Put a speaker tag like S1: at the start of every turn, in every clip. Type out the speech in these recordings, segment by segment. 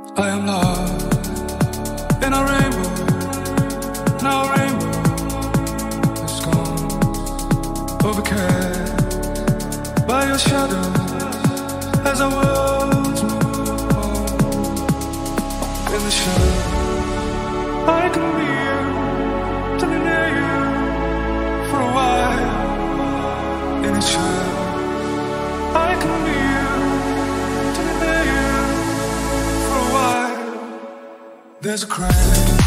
S1: I am lost in a rainbow. Now a rainbow is gone, overcast by your shadow as our worlds move on. In the shadow, I can be you, to be near you for a while. In the shadow, I can be you, to be near you for a while. There's a crack.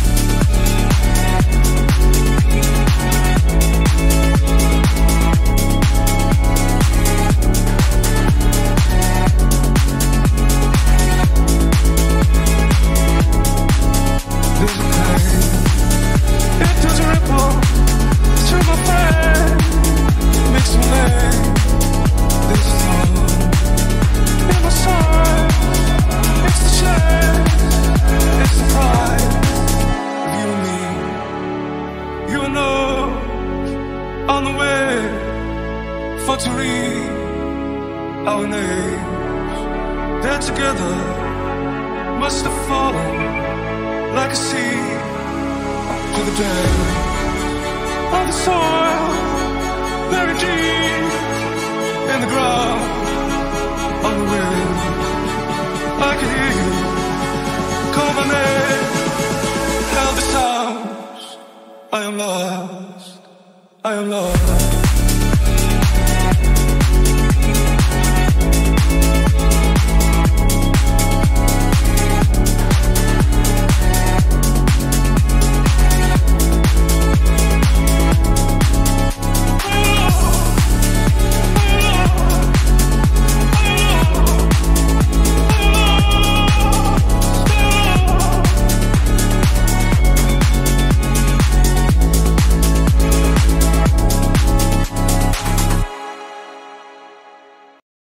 S1: To read our names, that together must have fallen like a seed to the depth of the soil, buried deep in the ground. On the wind, I can hear you call my name. Held the sounds. I am lost. I am lost.